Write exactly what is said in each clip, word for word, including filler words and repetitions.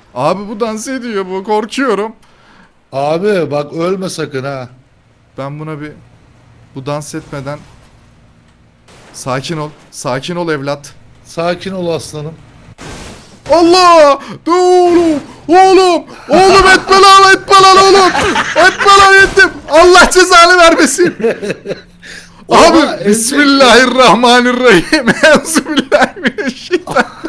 Abi bu dans ediyor, bu korkuyorum. Abi bak ölme sakın ha. Ben buna bir bu dans etmeden sakin ol. Sakin ol evlat. Sakin ol aslanım. Allah! Dur oğlum! Oğlum! Oğlum etme lan, etme lan oğlum! Etme lan, ettim! Allah cezanı vermesin! Oha, Abi ezecek. Bismillahirrahmanirrahim. Euzubillahimineşşeytanirracim.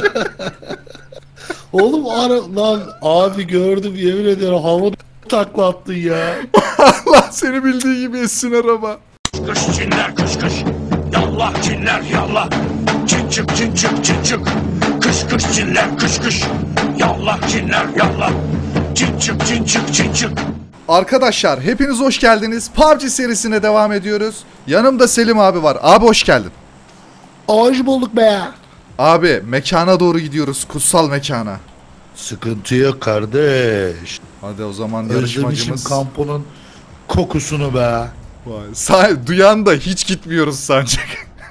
Oğlum ara lan abi gördüm yemin ediyorum havada takla attın ya. Allah seni bildiği gibi etsin araba. Kış Çinler kış kış, yallah Çinler yallah. Çin çık çin çık çin çık. Kış kış Çinler kış kış, yallah Çinler yallah. Çin çık çin çık çin çık. Arkadaşlar hepiniz hoş geldiniz. P U B G serisine devam ediyoruz. Yanımda Selim abi var. Abi hoş geldin. Hoş bulduk be. Abi mekana doğru gidiyoruz. Kutsal mekana. Sıkıntı yok kardeş. Hadi o zaman Özlemişim yarışmacımız. kamponun kokusunu be. Vay, sa- duyan da hiç gitmiyoruz sancak.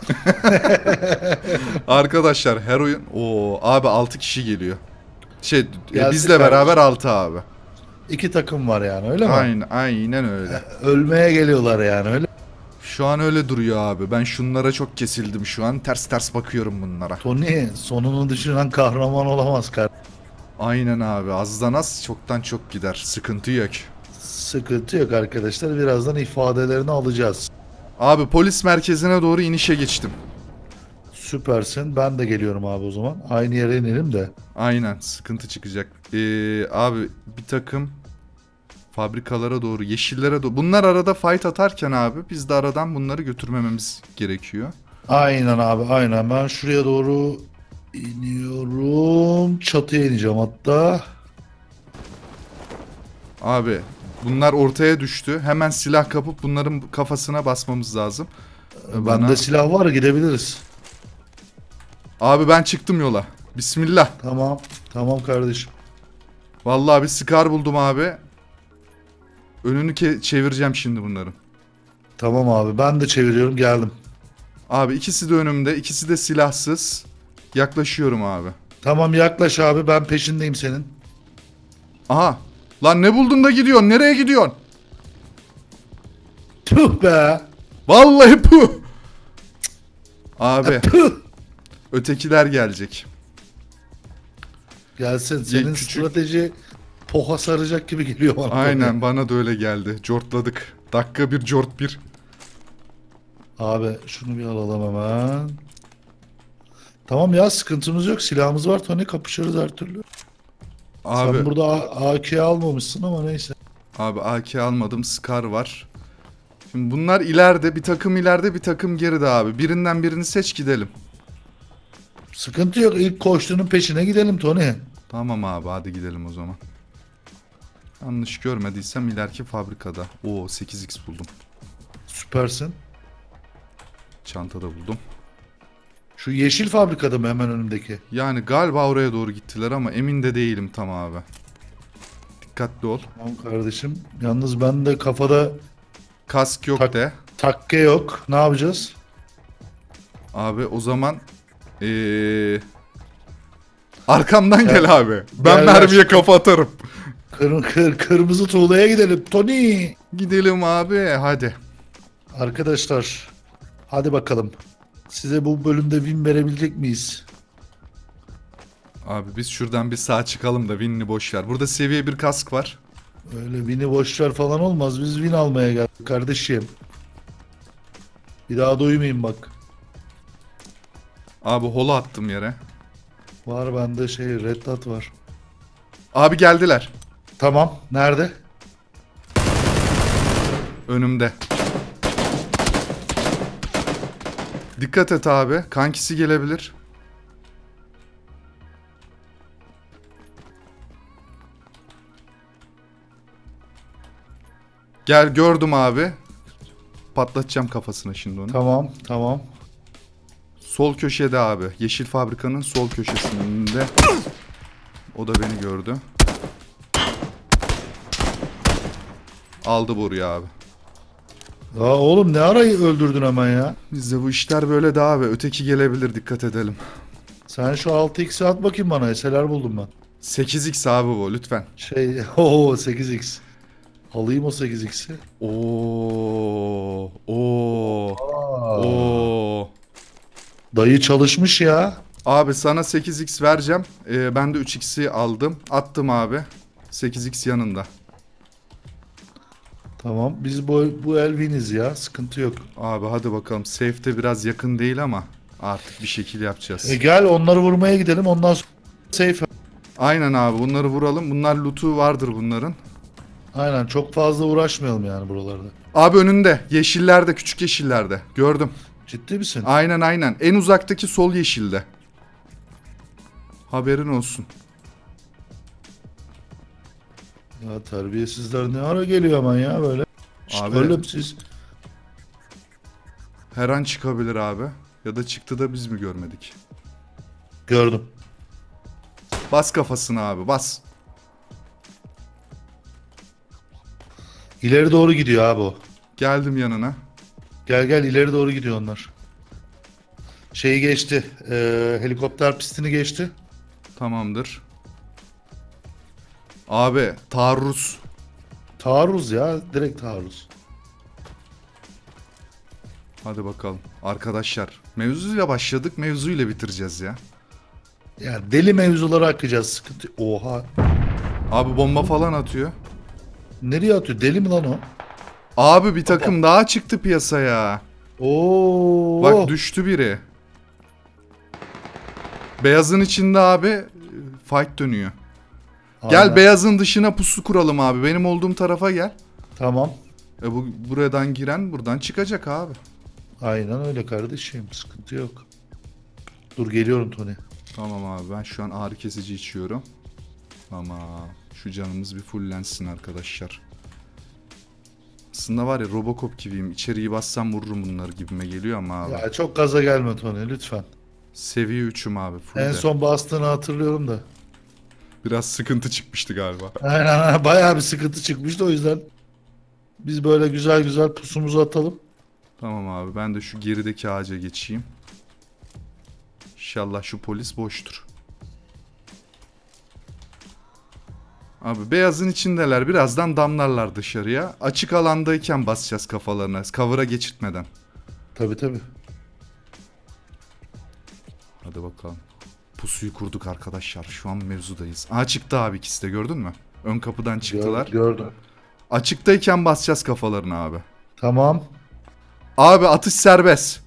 Arkadaşlar her oyun. Oo abi altı kişi geliyor. Şey e, Gelsin bizle kardeşim. beraber altı abi. İki takım var yani öyle mi? Aynen aynen öyle. Ölmeye geliyorlar yani öyle. Şu an öyle duruyor abi. Ben şunlara çok kesildim şu an. Ters ters bakıyorum bunlara. Tony sonunu düşünen kahraman olamaz kardeş. Aynen abi. Azdan az çoktan çok gider. Sıkıntı yok. Sıkıntı yok arkadaşlar. Birazdan ifadelerini alacağız. Abi polis merkezine doğru inişe geçtim. Süpersin. Ben de geliyorum abi o zaman. Aynı yere inelim de. Aynen sıkıntı çıkacak. Ee, abi bir takım fabrikalara doğru, yeşillere doğru. Bunlar arada fight atarken abi biz de aradan bunları götürmememiz gerekiyor. Aynen abi aynen. Ben şuraya doğru iniyorum. Çatıya ineceğim hatta. Abi bunlar ortaya düştü. Hemen silah kapıp bunların kafasına basmamız lazım. Bana- Bende silah var gidebiliriz. Abi ben çıktım yola. Bismillah. Tamam. Tamam kardeşim. Vallahi bir Scar buldum abi. Önünü ke- çevireceğim şimdi bunların. Tamam abi ben de çeviriyorum geldim. Abi ikisi de önümde, ikisi de silahsız. Yaklaşıyorum abi. Tamam yaklaş abi ben peşindeyim senin. Aha. Lan ne buldun da gidiyorsun? Nereye gidiyorsun? Tüh be. Vallahi bu. Abi Tüh. ötekiler gelecek. Gelsin senin küçük- strateji poha saracak gibi geliyor bana. Aynen bana da öyle geldi. Cortladık. Dakika bir cort bir. Abi şunu bir alalım hemen. Tamam ya sıkıntımız yok. Silahımız var Tony kapışırız her türlü. Abi Sen burada A K almamışsın ama neyse. abi A K almadım. Scar var. Şimdi bunlar ileride, bir takım ileride, bir takım geride abi. Birinden birini seç gidelim. Sıkıntı yok. İlk koştuğunun peşine gidelim Tony. Tamam abi hadi gidelim o zaman. Yanlış görmediysem ileriki fabrikada. Oo sekiz x buldum. Süpersin. Çantada buldum. Şu yeşil fabrikada mı hemen önümdeki? Yani galiba oraya doğru gittiler ama emin de değilim tam abi. Dikkatli ol. Tamam kardeşim. Yalnız ben de kafada Kask yok Tak- de. takke yok. Ne yapacağız? Abi o zaman ee... arkamdan Gel. gel abi. Ben Gel, mermiye gel. kafa atarım. Kır, kır, kırmızı tuğlaya gidelim. Tony. Gidelim abi hadi. Arkadaşlar. Hadi bakalım. Size bu bölümde win verebilecek miyiz? Abi biz şuradan bir sağ çıkalım da Win'ni boş ver. Burada seviye bir kask var. Öyle win'i boşver falan olmaz. Biz win almaya geldik kardeşim. Bir daha duymayayım bak. Abi holo attım yere. Var bende şey red dot var. Abi geldiler. Tamam. Nerede? Önümde. Dikkat et abi. Kankisi gelebilir. Gel gördüm abi. Patlatacağım kafasına şimdi onu. Tamam. Tamam. Sol köşede abi. Yeşil fabrikanın sol köşesinde. O da beni gördü. Aldı boruyu abi. Ya oğlum ne arayı öldürdün hemen ya? Bizde bu işler böyle de abi. Öteki gelebilir, dikkat edelim. Sen şu altı x'i at bakayım bana. Eseler buldum ben. sekiz x abi bu lütfen. Şey o sekiz x. Alayım o sekiz x'i. Oo. Oo. Aa, Oo. dayı çalışmış ya. Abi sana sekiz x vereceğim. Ee, ben de üç x'i aldım. Attım abi. sekiz x yanında. Tamam biz bu, bu Elvin'iz ya, sıkıntı yok. Abi hadi bakalım. Safe'de biraz yakın değil ama artık bir şekil yapacağız. E gel onları vurmaya gidelim, ondan sonra safe. Aynen abi, bunları vuralım. Bunlar loot'u vardır bunların. Aynen, çok fazla uğraşmayalım yani buralarda. Abi önünde. Yeşillerde, küçük yeşillerde. Gördüm. Ciddi misin? Aynen aynen. En uzaktaki sol yeşilde. Haberin olsun. Ya terbiyesizler ne ara geliyor aman ya böyle. Şşt, Abi- öyle mi siz? Her an çıkabilir abi. Ya da çıktı da biz mi görmedik? Gördüm. Bas kafasına abi, bas. İleri doğru gidiyor abi o. Geldim yanına. Gel gel, ileri doğru gidiyor onlar. Şeyi geçti. E, helikopter pistini geçti. Tamamdır. Abi taarruz. Taarruz ya, direkt taarruz. Hadi bakalım. Arkadaşlar mevzuyla başladık, mevzuyla bitireceğiz ya. Yani deli mevzulara akacağız, sıkıntı. Oha. Abi bomba falan atıyor. Nereye atıyor? Deli mi lan o? Abi bir takım daha çıktı piyasaya. Oo. Bak düştü biri. Beyazın içinde abi fight dönüyor. Gel Aynen. beyazın dışına pusu kuralım abi. Benim olduğum tarafa gel. Tamam. E bu buradan giren buradan çıkacak abi. Aynen öyle kardeşim. Sıkıntı yok. Dur geliyorum Tony. Tamam abi, ben şu an ağrı kesici içiyorum. Ama şu canımız bir fullensin arkadaşlar. Aslında var ya, Robocop gibiyim. İçeriği bassam vururum bunları gibime geliyor ama abi. Ya çok gaza gelme Tony lütfen. Seviye üçüm abi. Full En de. son bastığını hatırlıyorum da. Biraz sıkıntı çıkmıştı galiba. Aynen aynen. Bayağı bir sıkıntı çıkmıştı, o yüzden biz böyle güzel güzel pusumuzu atalım. Tamam abi, ben de şu gerideki ağaca geçeyim. İnşallah şu polis boştur. Abi beyazın içindeler. Birazdan damlarlar dışarıya. Açık alandayken basacağız kafalarına. Cover'a geçirtmeden. Tabii tabii. Hadi bakalım. Pusuyu kurduk arkadaşlar. Şu an mevzudayız. Aa, çıktı abi ikisi de, gördün mü? Ön kapıdan çıktılar. Gör- gördüm. Açıktayken basacağız kafalarına abi. Tamam. Abi atış serbest.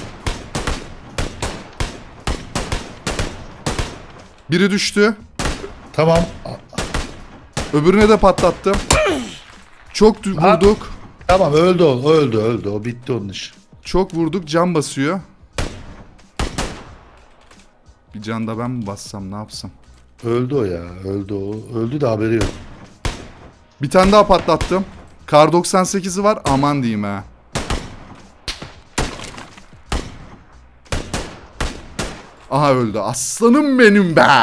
Biri düştü. Tamam. Öbürüne de patlattım. Çok dü- Ha. vurduk. Tamam öldü o. Öldü öldü. O bitti onun işi. Çok vurduk. Can basıyor. Bir can da ben mi bassam, ne yapsam? Öldü o ya. Öldü o. Öldü de haberi yok. Bir tane daha patlattım. Kar doksan sekizi var. Aman diyeyim ha. Aha öldü. Aslanım benim be.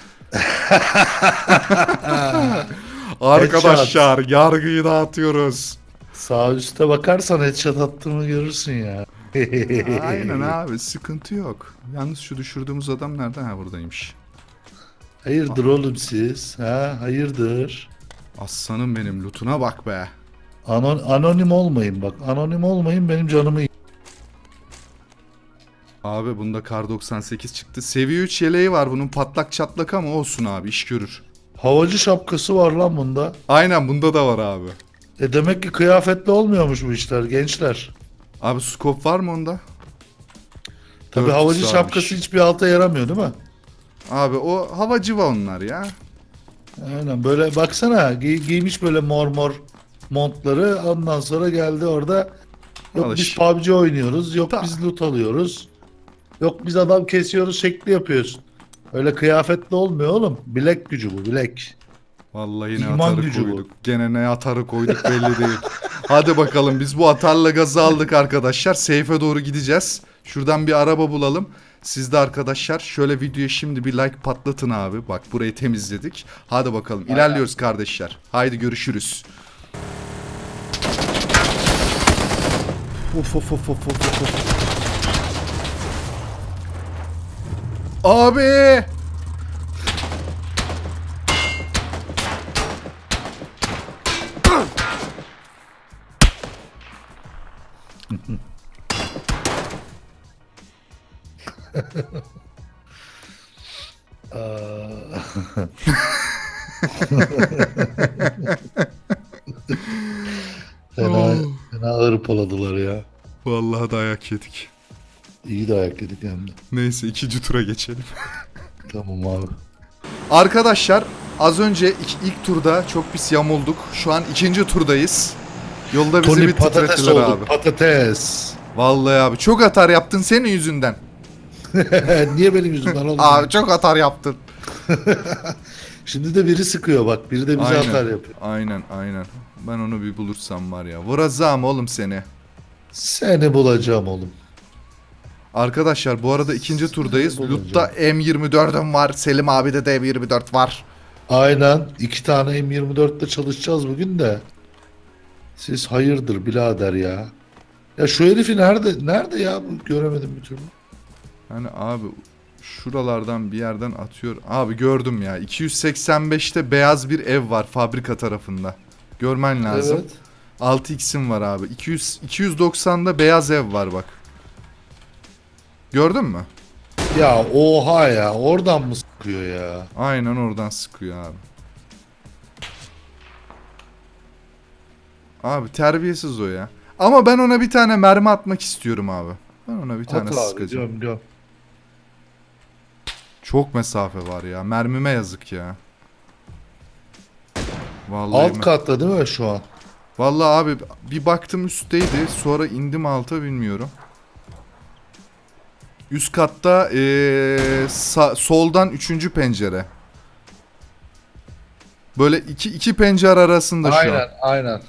Arkadaşlar yargıyı dağıtıyoruz. Sağ üstte bakarsan headshot attığımı görürsün ya. Aynen abi, sıkıntı yok. Yalnız şu düşürdüğümüz adam nerede? Ha, buradaymış. Hayırdır oğlum siz? Ha, hayırdır? Aslanım benim, lootuna bak be. Anon anonim olmayın bak. Anonim olmayın, benim canımı yiyin. Abi bunda kar doksan sekiz çıktı. Seviye üç yeleği var bunun, patlak çatlak ama olsun abi, iş görür. Havacı şapkası var lan bunda. Aynen, bunda da var abi. E demek ki kıyafetle olmuyormuş bu işler gençler. Abi scope var mı onda? Tabi Dört havacı kişi şapkası almış. hiçbir alta yaramıyor değil mi? Abi o havacıva onlar ya. Aynen, böyle baksana giy- giymiş böyle mor mor montları, ondan sonra geldi orada yok Alış. biz P U B G oynuyoruz, yok Ta- biz loot alıyoruz, yok biz adam kesiyoruz şekli yapıyorsun. Öyle kıyafetle olmuyor oğlum, bilek gücü bu, bilek. Vallahi ne İman atarı gücü bu. koyduk. Gene ne atarı koyduk belli değil. Hadi bakalım, biz bu atarla gazı aldık arkadaşlar. Safe'e doğru gideceğiz. Şuradan bir araba bulalım. Siz de arkadaşlar şöyle videoya şimdi bir like patlatın abi. Bak burayı temizledik. Hadi bakalım ilerliyoruz kardeşler. Haydi görüşürüz. Of of of of of of. Abi! Fena, fena hırpaladılar ya. Vallahi dayak yedik. İyi dayak yedik hem de. Neyse ikinci tura geçelim. Tamam abi. Arkadaşlar az önce ilk, ilk turda çok pis yamulduk. Şu an ikinci turdayız. Yolda bizi Tony bir patates titrettiler olduk. abi. Patates. Vallahi abi çok atar yaptın senin yüzünden. Niye benim yüzümden oldu? Abi çok atar yaptın. Şimdi de biri sıkıyor bak. Biri de bize Aynen. atar yapıyor. Aynen aynen. Ben onu bir bulursam var ya. Vuracağım oğlum seni. Seni bulacağım oğlum. Arkadaşlar bu arada ikinci turdayız. Seni bulacağım. Loot'ta M yirmi dört'üm var. Selim abide de M yirmi dört var. Aynen. İki tane M yirmi dört ile çalışacağız bugün de. Siz hayırdır birader ya. Ya şu herifi nerede? Nerede ya? Bu göremedim bir türlü. Hani abi şuralardan bir yerden atıyor. Abi gördüm ya. iki yüz seksen beş'te beyaz bir ev var fabrika tarafında. Görmen lazım. Evet. altı x'im var abi. iki yüz iki yüz doksan'da beyaz ev var bak. Gördün mü? Ya oha ya. Oradan mı sıkıyor ya? Aynen oradan sıkıyor abi. Abi terbiyesiz o ya. Ama ben ona bir tane mermi atmak istiyorum abi. Ben ona bir tane At abi. sıkacağım. Göm göm. Çok mesafe var ya. Mermime yazık ya. Vallahi Alt me- katta değil mi şu an? Vallahi abi bir baktım üstteydi. Sonra indim alta bilmiyorum. Üst katta ee, sa- soldan üçüncü pencere. Böyle iki, iki pencere arasında şu an. Aynen aynen.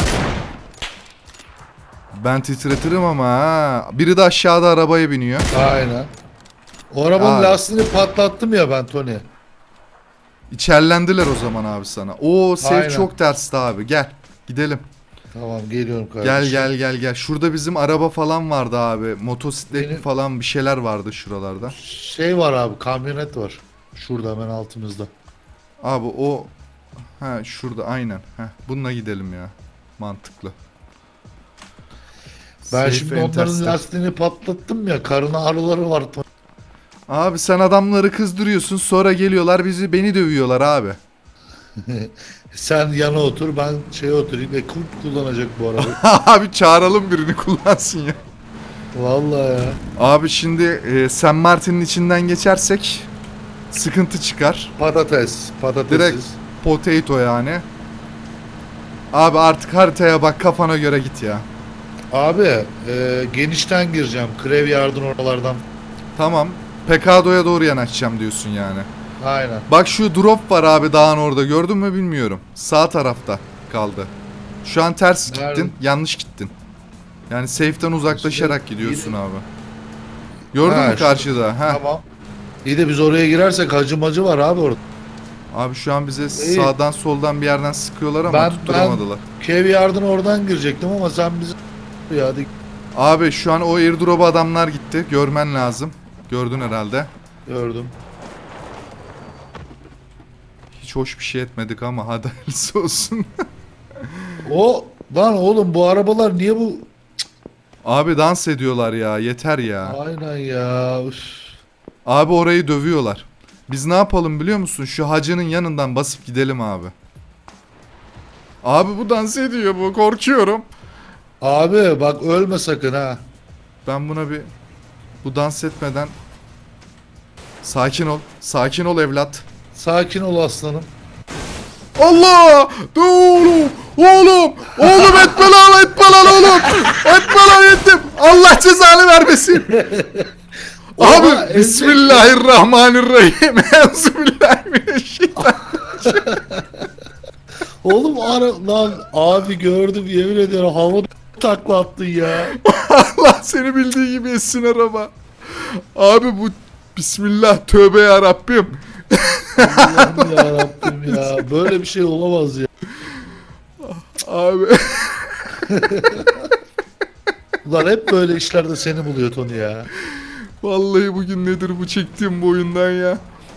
Ben titretirim ama ha. Biri de aşağıda arabaya biniyor. Aynen. O arabanın Abi. lastiğini patlattım ya ben Tony. İçerlendiler o zaman abi sana. Oo safe Aynen. çok tersti abi. Gel. Gidelim. Tamam geliyorum kardeşim. Gel gel gel gel. Şurada bizim araba falan vardı abi. Motosiklet Benim- falan bir şeyler vardı şuralarda. Şey var abi kamyonet var. Şurada hemen altımızda. Abi o ha şurada aynen. Heh, bununla gidelim ya. Mantıklı. Ben Safe şimdi onların Intercept. lastiğini patlattım ya. Karın ağrıları var. Tony. Abi sen adamları kızdırıyorsun sonra geliyorlar bizi beni dövüyorlar abi. Sen yana otur ben şeye oturayım. E kulp kullanacak bu arabayı. Abi çağıralım birini kullansın ya. Vallahi ya. Abi şimdi e, San Martin'in içinden geçersek sıkıntı çıkar. Patates. Patatesiz. Direkt potato yani. Abi artık haritaya bak kafana göre git ya. Abi e, genişten gireceğim. Krev yardın oralardan. Tamam. Pekado'ya doğru yanaşacağım diyorsun yani. Aynen. Bak şu drop var abi dağın orada gördün mü bilmiyorum. Sağ tarafta kaldı. Şu an ters Nerede? gittin, yanlış gittin. Yani safe'den uzaklaşarak İşte gidiyorsun iyi- abi. Gördün Ha, mü şu- karşıda? Ha. Tamam. İyi de biz oraya girersek hacı macı var abi orada. Abi şu an bize sağdan soldan bir yerden sıkıyorlar ama Ben- tutturamadılar. Kev yardın oradan girecektim ama sen bizi ya hadi Abi şu an o airdrop'a adamlar gitti. Görmen lazım. Gördün herhalde. gördüm. Hiç hoş bir şey etmedik ama hadi hayırlısı olsun. O lan oğlum bu arabalar niye bu? Abi dans ediyorlar ya yeter ya. Aynen ya. Üf. Abi orayı dövüyorlar. Biz ne yapalım biliyor musun? Şu hacının yanından basıp gidelim abi. Abi bu dans ediyor bu korkuyorum. Abi bak ölme sakın ha. Ben buna bir bu dans etmeden sakin ol. Sakin ol evlat. Sakin ol aslanım. Allah! Dur oğlum! Oğlum! Oğlum etme lan etme lan oğlum! Etme lan ettim! Allah cezanı vermesin! Oha, Abi ezmek- Bismillahirrahmanirrahim. Euzubillahimineşşeytanirracim. Oğlum ara lan abi gördüm yemin ediyorum havada takla attın ya. Allah seni bildiği gibi etsin araba. Abi bu Bismillah tövbe ya Rabbim. Allah'ım ya Rabbim ya. Böyle bir şey olamaz ya. Abi Ulan hep böyle işlerde seni buluyor Tony ya. vallahi bugün nedir bu çektiğim bu oyundan ya.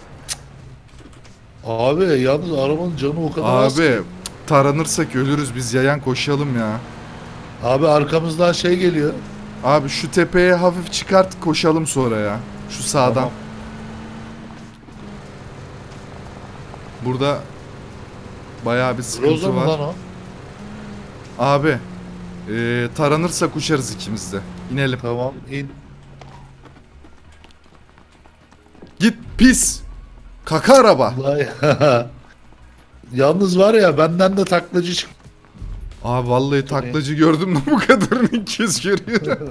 Abi yalnız arabanın canı o kadar az ki. Abi taranırsak ölürüz biz yayan koşalım ya. Abi arkamızdan şey geliyor. Abi şu tepeye hafif çıkart koşalım sonra ya. Şu sağdan. Tamam. Burada bayağı bir sıkıntı Groza mı var. lan o? Abi e, taranırsak uçarız ikimiz de. İnelim. Tamam in. Git pis. Kaka araba. Vallahi Yalnız var ya benden de taklacı çık. Abi vallahi taklacı gördüm de bu kadarını ilk kez görüyorum.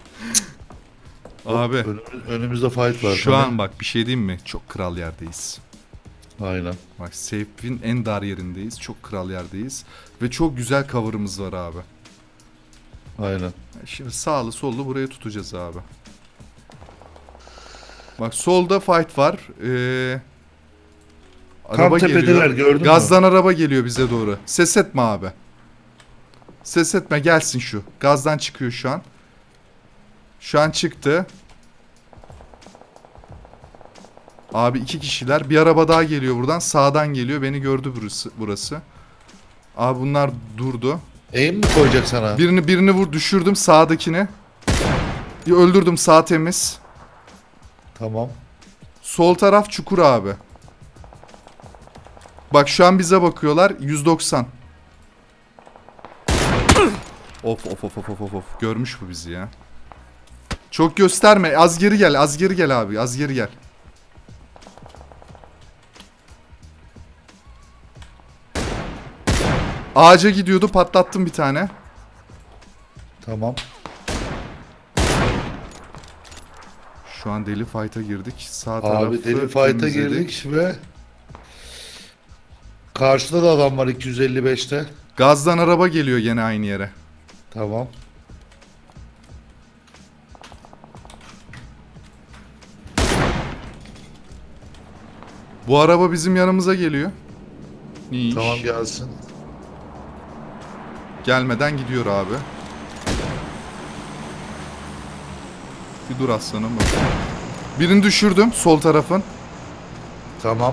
Abi Önümüz, önümüzde fight var. şu tabii. an bak bir şey diyeyim mi? Çok kral yerdeyiz. Aynen. Bak safe'in en dar yerindeyiz. Çok kral yerdeyiz. Ve çok güzel cover'ımız var abi. Aynen. Şimdi sağlı sollu burayı tutacağız abi. Bak solda fight var. Ee, araba tepedeler, geliyor. gördün mü? Gazdan araba geliyor bize doğru. Ses etme abi. Ses etme gelsin şu. Gazdan çıkıyor şu an. Şu an çıktı. Abi iki kişiler. Bir araba daha geliyor buradan. Sağdan geliyor. Beni gördü burası. burası. Abi bunlar durdu. Aim mi koyacak sana? Birini birini vur düşürdüm sağdakini. Öldürdüm sağ temiz. Tamam. Sol taraf çukur abi. Bak şu an bize bakıyorlar. yüz doksan. Of of of of of of. Görmüş bu bizi ya. Çok gösterme. Az geri gel. Az geri gel abi. Az geri gel. Ağaca gidiyordu. Patlattım bir tane. Tamam. Şu an deli fight'a girdik. Sağ tarafı Abi deli fight'a temizledik. girdik ve karşıda da adam var iki yüz elli beşte. Gazdan araba geliyor gene aynı yere. Tamam. Bu araba bizim yanımıza geliyor. İyi iş. Tamam gelsin. Gelmeden gidiyor abi. Bir dur aslanım. Birini düşürdüm sol tarafın. Tamam.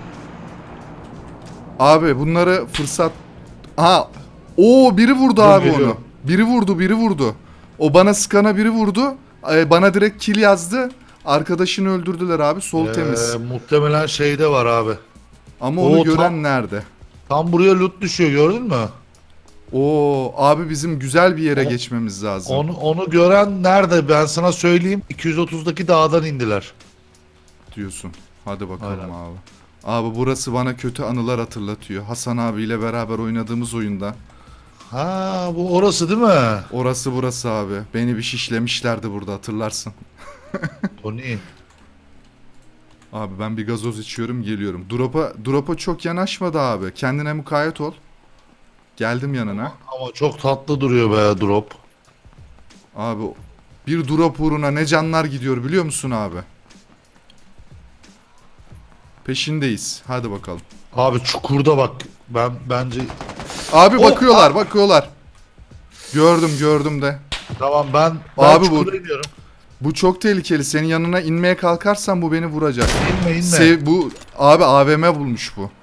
Abi bunları fırsat... Aha. Oo biri vurdu Dur, abi geliyor. onu. Biri vurdu biri vurdu. O bana sıkana biri vurdu. Ee, bana direkt kill yazdı. Arkadaşını öldürdüler abi. Sol Ee, temiz. muhtemelen şeyde var abi. Ama onu o gören tam- nerede? Tam buraya loot düşüyor gördün mü? Oo abi bizim güzel bir yere O- geçmemiz lazım. Onu onu gören nerede ben sana söyleyeyim. iki yüz otuzdaki dağdan indiler. Diyorsun. Hadi bakalım Aynen. abi. Abi burası bana kötü anılar hatırlatıyor. Hasan abiyle beraber oynadığımız oyunda. Ha bu orası değil mi? Orası burası abi. Beni bir şişlemişlerdi burada hatırlarsın. Tony. Abi ben bir gazoz içiyorum geliyorum. Drop'a drop'a çok yanaşmadı abi. Kendine mukayyet ol. Geldim yanına. Ama çok tatlı duruyor be drop. Abi bir drop uğruna ne canlar gidiyor biliyor musun abi? Peşindeyiz. Hadi bakalım. Abi çukurda bak. Ben bence Abi Oh, bakıyorlar bakıyorlar. Gördüm gördüm de. tamam ben, ben Abi bu- çukura iniyorum. Bu çok tehlikeli. Senin yanına inmeye kalkarsan bu beni vuracak. İnme inme. Sev, bu abi A V M bulmuş bu.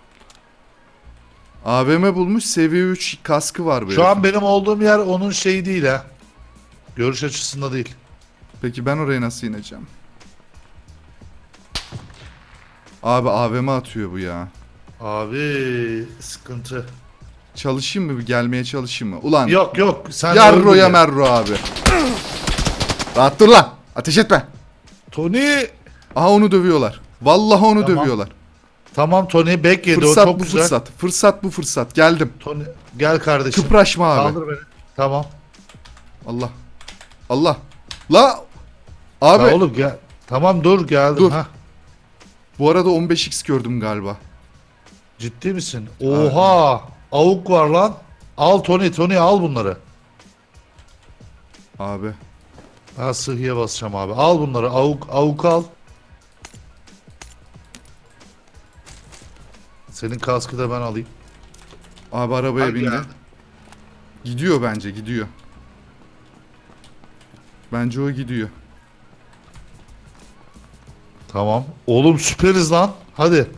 A V M bulmuş seviye üç kaskı var böyle. Şu an benim olduğum yer onun şeyi değil ha. Görüş açısında değil. Peki ben oraya nasıl ineceğim? Abi A V M atıyor bu ya. Abi sıkıntı. Çalışayım mı? Bir gelmeye çalışayım mı? Ulan. Yok yok sen Yarro öldün ya merro abi. Rahat dur lan. Ateş etme. Tony. Aha onu dövüyorlar. Vallahi onu Tamam. dövüyorlar. Tamam Tony back yedi o Fırsat çok bu güzel. fırsat. Fırsat bu fırsat. Geldim. Tony gel kardeşim. Kıpraşma abi. Kaldır beni. Tamam. Allah. Allah. La. Abi. Ya oğlum gel. Tamam dur geldim. Dur. Ha. Bu arada on beş x gördüm galiba. Ciddi misin? Oha. Avuk var lan. Al Tony Tony al bunları. Abi. Ha sıhhiye basacağım abi. Al bunları. Avuk avuk al. Senin kaskı da ben alayım. Abi arabaya Hangi bindi. yani? Gidiyor bence gidiyor. Bence o gidiyor. Tamam. Oğlum süperiz lan. Hadi.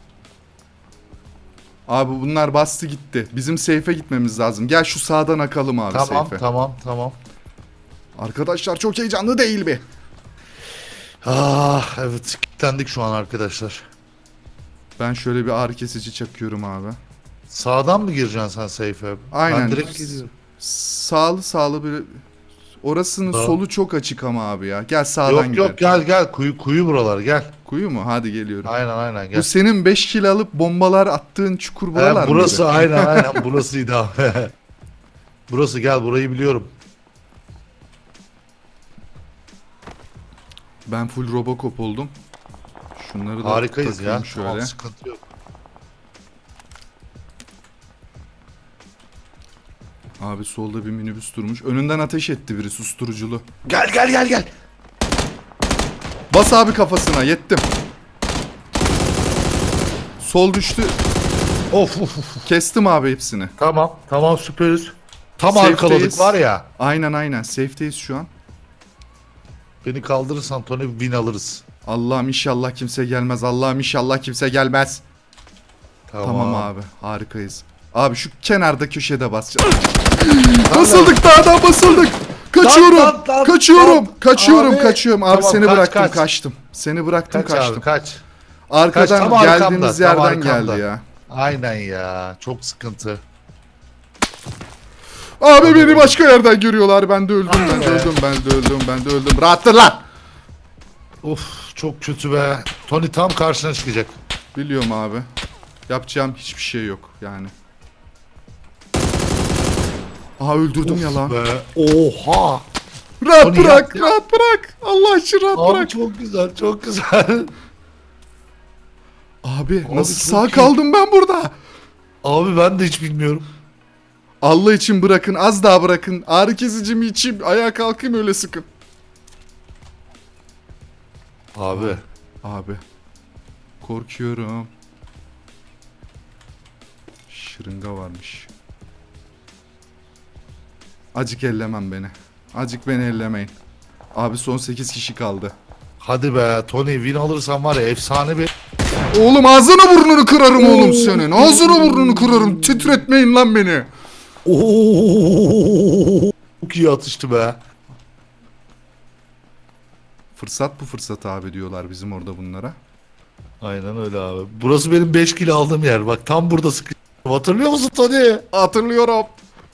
Abi bunlar bastı gitti. Bizim safe'e gitmemiz lazım. Gel şu sağdan akalım abi Tamam safe'e. tamam tamam. Arkadaşlar çok heyecanlı değil mi? Ah evet kilitlendik şu an arkadaşlar. Ben şöyle bir ağrı kesici çakıyorum abi. Sağdan mı gireceksin sen seyfe? Aynen. Ben direkt geliyorum. Sağlı sağlı bir... Orasının Sağ. solu çok açık ama abi ya. Gel sağdan Yok gidelim. yok gel gel kuyu kuyu buralar gel. Kuyu mu? Hadi geliyorum. Aynen aynen gel. Bu senin beş kilo alıp bombalar attığın çukur buralar He, burası mıydı? aynen aynen burasıydı abi. Burası gel burayı biliyorum. Ben full Robocop oldum. Şunları da Harikayız takayım ya. şöyle. Tamam, sıkıntı yok. Abi solda bir minibüs durmuş. Önünden ateş etti biri susturuculu. Gel gel gel gel. Bas abi kafasına, yettim. Sol düştü. Of of of. Kestim abi hepsini. Tamam tamam süperiz. Tam Safe'deyiz. arkaladık var ya. Aynen aynen. Safe'deyiz şu an. Beni kaldırırsan Tony win alırız. Allah'ım inşallah kimse gelmez. Allah'ım inşallah kimse gelmez. Tamam, Tamam abi. Harikayız. Abi şu kenarda köşede basacağız. Tamam. Basıldık, dağdan basıldık. Kaçıyorum. Lan, lan, lan, kaçıyorum. lan. Kaçıyorum. Abi. Kaçıyorum. Abi Tamam, seni kaç, bıraktım, kaç. kaçtım. Seni bıraktım, Kaç kaçtım. abi kaç. Arkadan Kaç, tam geldiğimiz arkamda, tam yerden arkamda. geldi ya. Aynen ya çok sıkıntı. Abi beni başka yerden görüyorlar. Ben de öldüm, ben de be. öldüm, ben de öldüm, ben de öldüm. Rahattır lan. Of çok kötü be. Tony tam karşına çıkacak. Biliyorum abi. Yapacağım hiçbir şey yok yani. Aha öldürdüm Of ya lan. be. Oha. Rahat Tony bırak, yap- rahat bırak. Allah için rahat Abi bırak. çok güzel çok güzel. Abi Abi nasıl çok sağ iyi. kaldım ben burada? Abi ben de hiç bilmiyorum. Allah için bırakın, az daha bırakın. Ağrı kesicimi içeyim, ayağa kalkayım öyle sıkın. Abi. Abi. Korkuyorum. Şırınga varmış. Acık ellemem beni. Acık beni ellemeyin. Abi son sekiz kişi kaldı. Hadi be Tony win alırsan var ya efsane bir... Oğlum ağzını burnunu kırarım oğlum senin. Ağzını burnunu kırarım. Titretmeyin lan beni. Oo, çok iyi atıştı be. Fırsat bu fırsat abi diyorlar bizim orada bunlara. Aynen öyle abi. Burası benim beş kilo aldığım yer. Bak tam burada sıkı. Hatırlıyor musun Tony? Hatırlıyorum.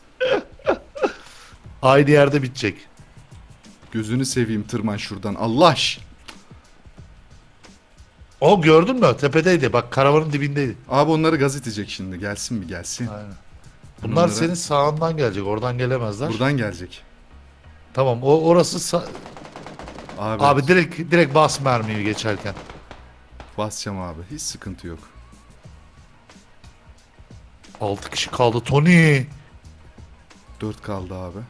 Aynı yerde bitecek. Gözünü seveyim, tırman şuradan. Allah aşkına. O gördün mü? Tepedeydi. Bak karavanın dibindeydi. Abi onları gaz itecek şimdi. Gelsin bir gelsin. Aynen. Bunlar Bunlara- senin sağından gelecek. Oradan gelemezler. Buradan gelecek. Tamam. O orası sa- Abi, abi direkt direkt bas mermiyi geçerken. basacağım abi. Hiç sıkıntı yok. altı kişi kaldı Tony. dört kaldı abi.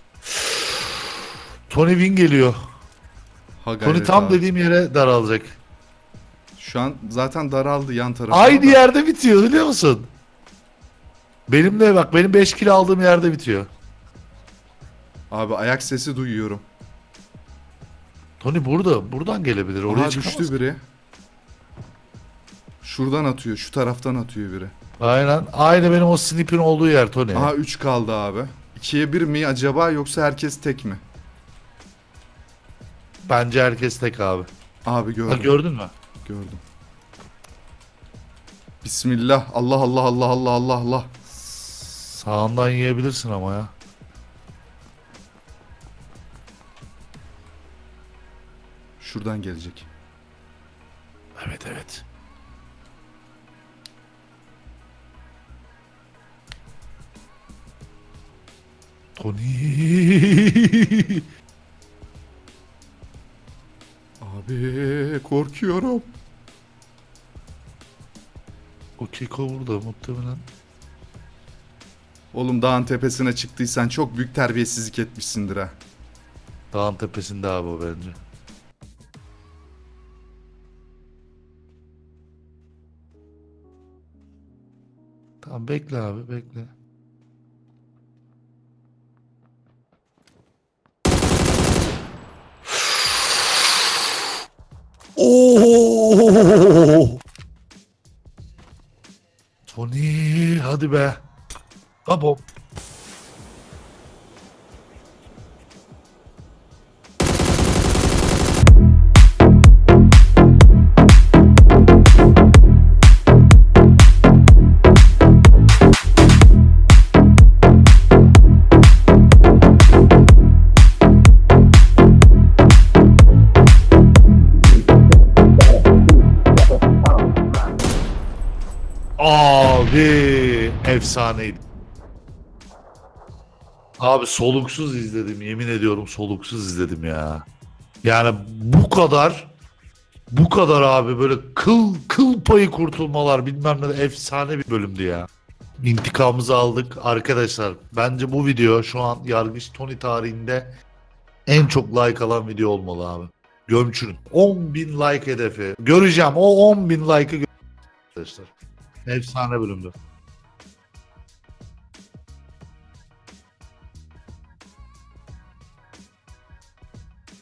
Tony win geliyor. Ha Tony gayret tam abi. dediğim yere daralacak. Şu an zaten daraldı yan tarafı. Aynı yerde bitiyor biliyor musun? Benim de bak benim beş kilo aldığım yerde bitiyor. Abi ayak sesi duyuyorum. Tony burada. Buradan gelebilir. Oraya Oraya çıkamaz. düştü biri. Şuradan atıyor. Şu taraftan atıyor biri. Aynen. Aynı benim o snip'in olduğu yer Tony. Aha üç kaldı abi. ikiye bir mi acaba yoksa herkes tek mi? Bence herkes tek abi. Abi gördüm. Ha, gördün mü? Gördüm. Bismillah. Allah Allah Allah Allah Allah Allah. Sağından yiyebilirsin ama ya. Şuradan gelecek. Evet evet. Tony. Abi korkuyorum. O Keko burada muhtemelen. Oğlum dağın tepesine çıktıysan çok büyük terbiyesizlik etmişsindir ha. Dağın tepesinde abi o bence. Tamam bekle abi bekle. Oo! Tony hadi be. Abo. Efsaneydi. Abi soluksuz izledim, yemin ediyorum soluksuz izledim ya. Yani bu kadar bu kadar abi, böyle kıl kıl payı kurtulmalar bilmem ne, efsane bir bölümdü ya. İntikamımızı aldık arkadaşlar. Bence bu video şu an Yargıç Tony tarihinde en çok like alan video olmalı abi. Gömçürün. on bin like hedefi. Göreceğim o on bin like'ı gö- arkadaşlar. Efsane bölümdü.